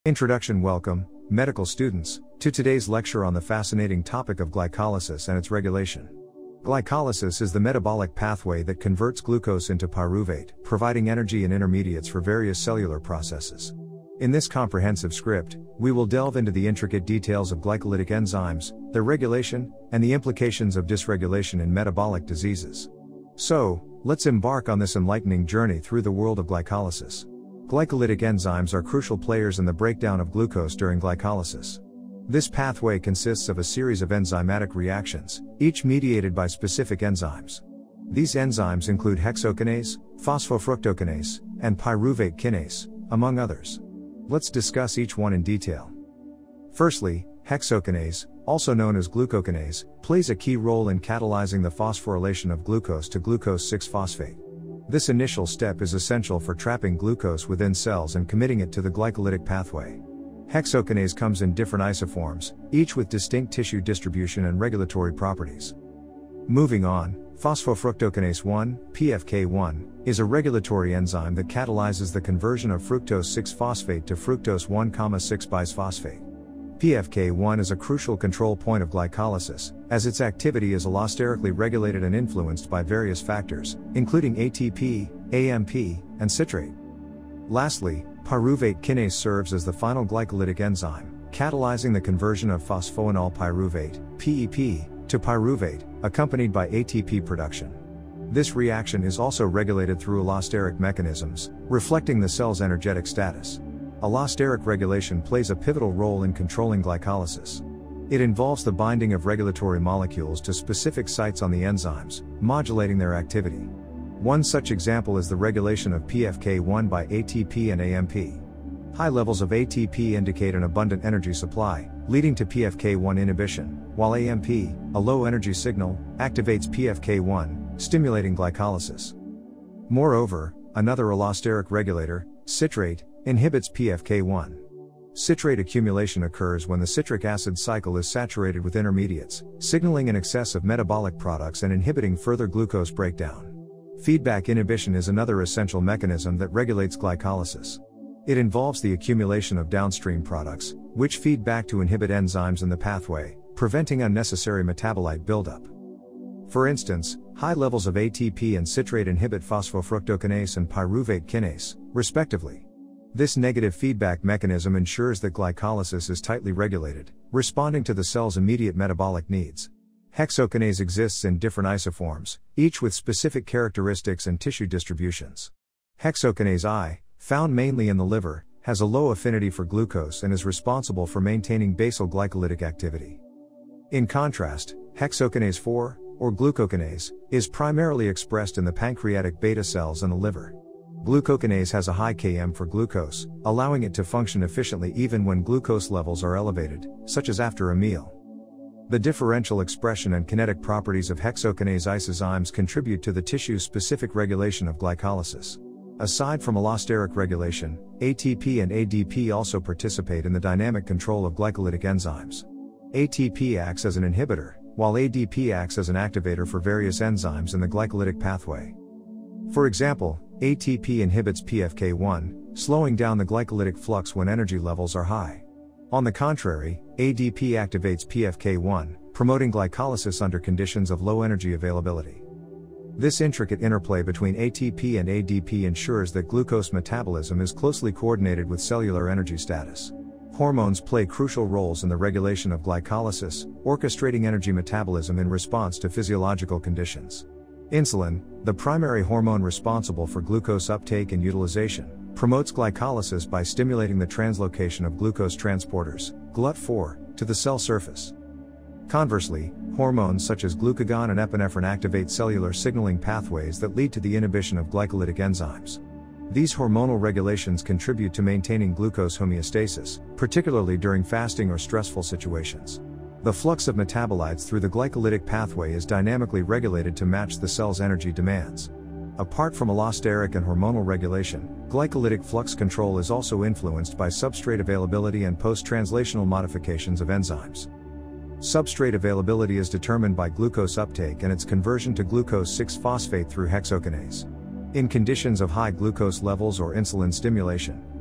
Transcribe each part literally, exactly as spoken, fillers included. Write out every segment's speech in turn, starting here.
Introduction. Welcome, medical students, to today's lecture on the fascinating topic of glycolysis and its regulation. Glycolysis is the metabolic pathway that converts glucose into pyruvate, providing energy and intermediates for various cellular processes. In this comprehensive script, we will delve into the intricate details of glycolytic enzymes, their regulation, and the implications of dysregulation in metabolic diseases. So, let's embark on this enlightening journey through the world of glycolysis. Glycolytic enzymes are crucial players in the breakdown of glucose during glycolysis. This pathway consists of a series of enzymatic reactions, each mediated by specific enzymes. These enzymes include hexokinase, phosphofructokinase, and pyruvate kinase, among others. Let's discuss each one in detail. Firstly, hexokinase, also known as glucokinase, plays a key role in catalyzing the phosphorylation of glucose to glucose six phosphate. This initial step is essential for trapping glucose within cells and committing it to the glycolytic pathway. Hexokinase comes in different isoforms, each with distinct tissue distribution and regulatory properties. Moving on, phosphofructokinase one, P F K one, is a regulatory enzyme that catalyzes the conversion of fructose six phosphate to fructose one six bisphosphate. P F K one is a crucial control point of glycolysis, as its activity is allosterically regulated and influenced by various factors, including A T P, A M P, and citrate. Lastly, pyruvate kinase serves as the final glycolytic enzyme, catalyzing the conversion of phosphoenol pyruvate, P E P, to pyruvate, accompanied by A T P production. This reaction is also regulated through allosteric mechanisms, reflecting the cell's energetic status. Allosteric regulation plays a pivotal role in controlling glycolysis. It involves the binding of regulatory molecules to specific sites on the enzymes, modulating their activity. One such example is the regulation of P F K one by A T P and A M P. High levels of A T P indicate an abundant energy supply, leading to P F K one inhibition, while A M P, a low energy signal, activates P F K one, stimulating glycolysis. Moreover, another allosteric regulator, citrate, inhibits P F K one. Citrate accumulation occurs when the citric acid cycle is saturated with intermediates, signaling an excess of metabolic products and inhibiting further glucose breakdown. Feedback inhibition is another essential mechanism that regulates glycolysis. It involves the accumulation of downstream products, which feed back to inhibit enzymes in the pathway, preventing unnecessary metabolite buildup. For instance, high levels of A T P and citrate inhibit phosphofructokinase and pyruvate kinase, respectively. This negative feedback mechanism ensures that glycolysis is tightly regulated, responding to the cell's immediate metabolic needs. Hexokinase exists in different isoforms, each with specific characteristics and tissue distributions. Hexokinase I, found mainly in the liver, has a low affinity for glucose and is responsible for maintaining basal glycolytic activity. In contrast, hexokinase four, or glucokinase, is primarily expressed in the pancreatic beta cells and the liver. Glucokinase has a high K M for glucose, allowing it to function efficiently even when glucose levels are elevated, such as after a meal. The differential expression and kinetic properties of hexokinase isozymes contribute to the tissue-specific regulation of glycolysis. Aside from allosteric regulation, A T P and A D P also participate in the dynamic control of glycolytic enzymes. A T P acts as an inhibitor, while A D P acts as an activator for various enzymes in the glycolytic pathway. For example, A T P inhibits P F K one, slowing down the glycolytic flux when energy levels are high. On the contrary, A D P activates P F K one, promoting glycolysis under conditions of low energy availability. This intricate interplay between A T P and A D P ensures that glucose metabolism is closely coordinated with cellular energy status. Hormones play crucial roles in the regulation of glycolysis, orchestrating energy metabolism in response to physiological conditions. Insulin, the primary hormone responsible for glucose uptake and utilization, promotes glycolysis by stimulating the translocation of glucose transporters, G L U T four, to the cell surface. Conversely, hormones such as glucagon and epinephrine activate cellular signaling pathways that lead to the inhibition of glycolytic enzymes. These hormonal regulations contribute to maintaining glucose homeostasis, particularly during fasting or stressful situations. The flux of metabolites through the glycolytic pathway is dynamically regulated to match the cell's energy demands. Apart from allosteric and hormonal regulation, glycolytic flux control is also influenced by substrate availability and post-translational modifications of enzymes. Substrate availability is determined by glucose uptake and its conversion to glucose six phosphate through hexokinase. In conditions of high glucose levels or insulin stimulation,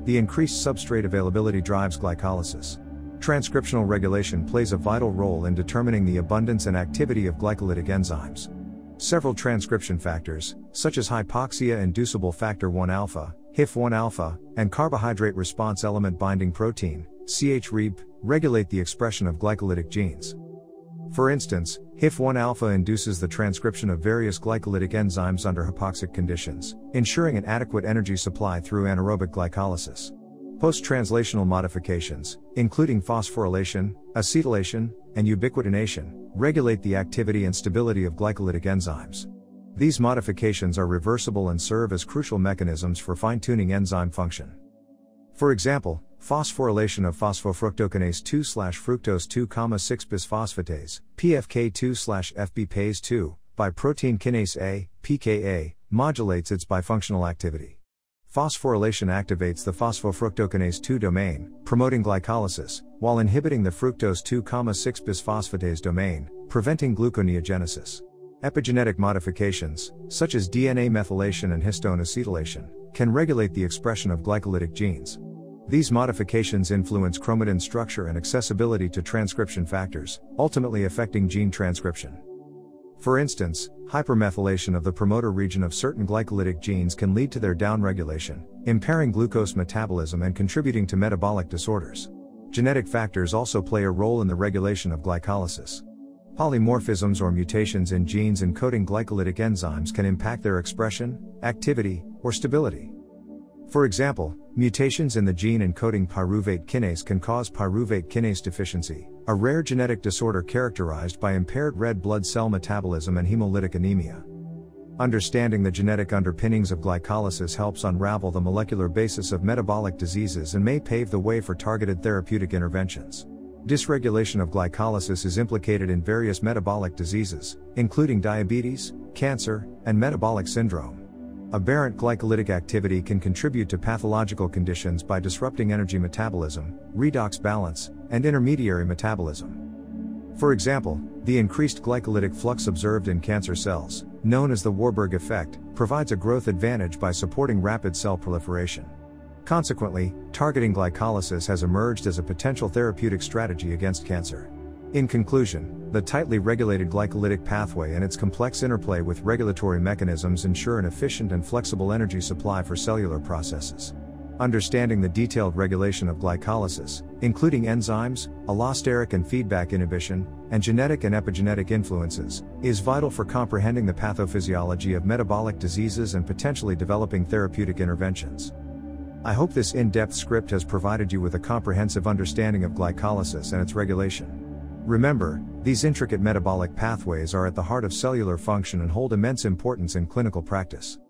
the increased substrate availability drives glycolysis. Transcriptional regulation plays a vital role in determining the abundance and activity of glycolytic enzymes. Several transcription factors, such as hypoxia-inducible factor one alpha, H I F one alpha, and carbohydrate response element binding protein, C H R E B, regulate the expression of glycolytic genes. For instance, H I F one alpha induces the transcription of various glycolytic enzymes under hypoxic conditions, ensuring an adequate energy supply through anaerobic glycolysis. Post-translational modifications, including phosphorylation, acetylation, and ubiquitination, regulate the activity and stability of glycolytic enzymes. These modifications are reversible and serve as crucial mechanisms for fine-tuning enzyme function. For example, phosphorylation of phosphofructokinase two fructose two six bisphosphatase, P F K two F B pase two, by protein kinase A, P K A, modulates its bifunctional activity. Phosphorylation activates the phosphofructokinase two domain, promoting glycolysis, while inhibiting the fructose two six bisphosphatase domain, preventing gluconeogenesis. Epigenetic modifications, such as D N A methylation and histone acetylation, can regulate the expression of glycolytic genes. These modifications influence chromatin structure and accessibility to transcription factors, ultimately affecting gene transcription. For instance, hypermethylation of the promoter region of certain glycolytic genes can lead to their downregulation, impairing glucose metabolism and contributing to metabolic disorders. Genetic factors also play a role in the regulation of glycolysis. Polymorphisms or mutations in genes encoding glycolytic enzymes can impact their expression, activity, or stability. For example, mutations in the gene encoding pyruvate kinase can cause pyruvate kinase deficiency, a rare genetic disorder characterized by impaired red blood cell metabolism and hemolytic anemia. Understanding the genetic underpinnings of glycolysis helps unravel the molecular basis of metabolic diseases and may pave the way for targeted therapeutic interventions. Dysregulation of glycolysis is implicated in various metabolic diseases, including diabetes, cancer, and metabolic syndrome. Aberrant glycolytic activity can contribute to pathological conditions by disrupting energy metabolism, redox balance, and intermediary metabolism. For example, the increased glycolytic flux observed in cancer cells, known as the Warburg effect, provides a growth advantage by supporting rapid cell proliferation. Consequently, targeting glycolysis has emerged as a potential therapeutic strategy against cancer. In conclusion, the tightly regulated glycolytic pathway and its complex interplay with regulatory mechanisms ensure an efficient and flexible energy supply for cellular processes. Understanding the detailed regulation of glycolysis, including enzymes, allosteric and feedback inhibition, and genetic and epigenetic influences, is vital for comprehending the pathophysiology of metabolic diseases and potentially developing therapeutic interventions. I hope this in-depth script has provided you with a comprehensive understanding of glycolysis and its regulation. Remember, these intricate metabolic pathways are at the heart of cellular function and hold immense importance in clinical practice.